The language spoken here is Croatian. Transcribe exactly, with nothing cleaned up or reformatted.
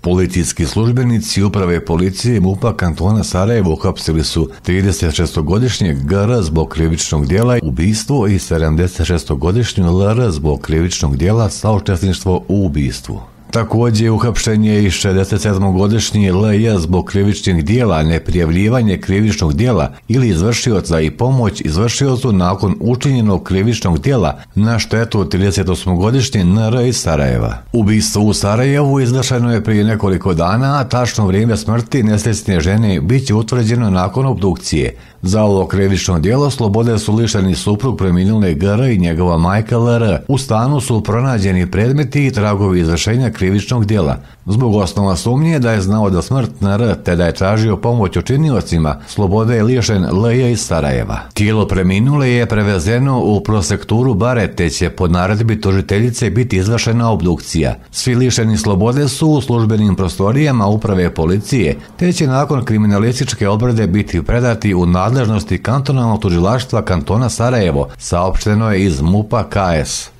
Policijski službenici uprave policije MUP-a kantona Sarajevo uhapsili su tridesetšestogodišnjeg G R zbog krivičnog djela ubistvo i sedamdesetšestogodišnju L R zbog krivičnog djela saučesništvo u ubistvu. Također uhapšen je i šezdesetsedmogodišnji L J zbog krivičnih djela neprijavljivanje krivičnog djela ili izvršioca i pomoć izvršiocu nakon učinjenog krivičnog djela na štetu tridesetosmogodišnje N R iz Sarajeva. Ubistvo u Sarajevu izvršeno je prije nekoliko dana, a tačno vrijeme smrti nesrećne žene bit će utvrđeno nakon obdukcije. Za ovo krivično djelo slobode su lišeni suprug preminule G R i njegova majka L R. U stanu su pronađeni predmeti i tragovi izvršenja krivičnog djela. Zbog osnova sumnje da je znao da smrt N R te da je tražio pomoć učiniocima, slobode je lišen L J iz Sarajeva. Tijelo preminule je prevezeno u prosekturu Bare te će po naredbi tužiteljice biti izvršena obdukcija. Svi lišeni slobode su u službenim prostorijama uprave policije te će nakon kriminalističke obrade biti predati u nadležnosti kantonalnog tužilaštva kantona Sarajevo, saopšteno je iz MUP-a K S.